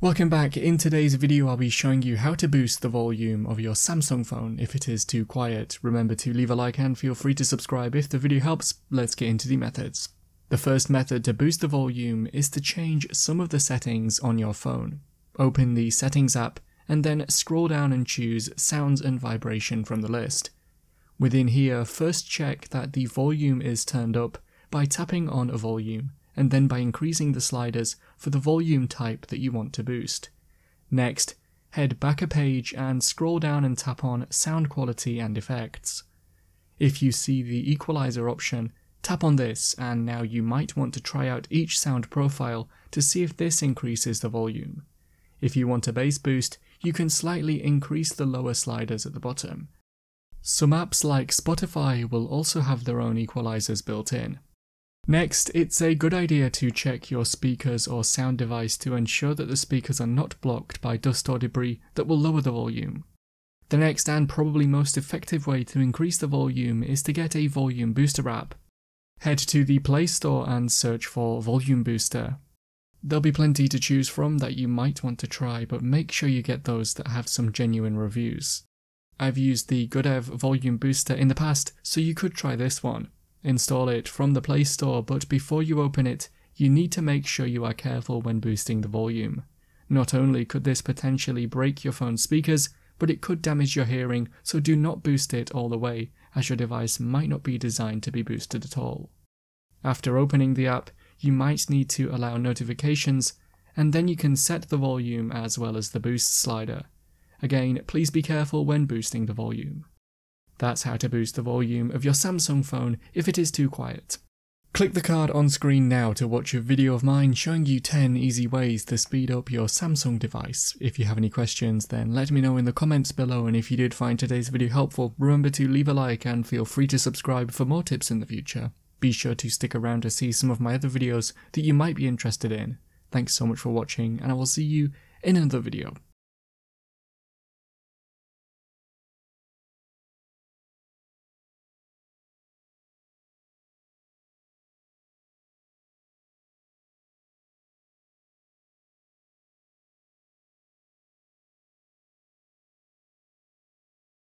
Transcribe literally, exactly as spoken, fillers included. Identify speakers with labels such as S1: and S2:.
S1: Welcome back. In today's video I'll be showing you how to boost the volume of your Samsung phone if it is too quiet. Remember to leave a like and feel free to subscribe if the video helps. Let's get into the methods. The first method to boost the volume is to change some of the settings on your phone. Open the Settings app and then scroll down and choose Sounds and Vibration from the list. Within here, first check that the volume is turned up by tapping on a volume, and then by increasing the sliders for the volume type that you want to boost. Next, head back a page and scroll down and tap on Sound Quality and Effects. If you see the Equalizer option, tap on this, and now you might want to try out each sound profile to see if this increases the volume. If you want a bass boost, you can slightly increase the lower sliders at the bottom. Some apps like Spotify will also have their own equalizers built in. Next, it's a good idea to check your speakers or sound device to ensure that the speakers are not blocked by dust or debris that will lower the volume. The next and probably most effective way to increase the volume is to get a volume booster app. Head to the Play Store and search for Volume Booster. There'll be plenty to choose from that you might want to try, but make sure you get those that have some genuine reviews. I've used the Goodev Volume Booster in the past, so you could try this one. Install it from the Play Store, but before you open it, you need to make sure you are careful when boosting the volume. Not only could this potentially break your phone's speakers, but it could damage your hearing, so do not boost it all the way, as your device might not be designed to be boosted at all. After opening the app, you might need to allow notifications, and then you can set the volume as well as the boost slider. Again, please be careful when boosting the volume. That's how to boost the volume of your Samsung phone if it is too quiet. Click the card on screen now to watch a video of mine showing you ten easy ways to speed up your Samsung device. If you have any questions, then let me know in the comments below, and if you did find today's video helpful, remember to leave a like and feel free to subscribe for more tips in the future. Be sure to stick around to see some of my other videos that you might be interested in. Thanks so much for watching, and I will see you in another video.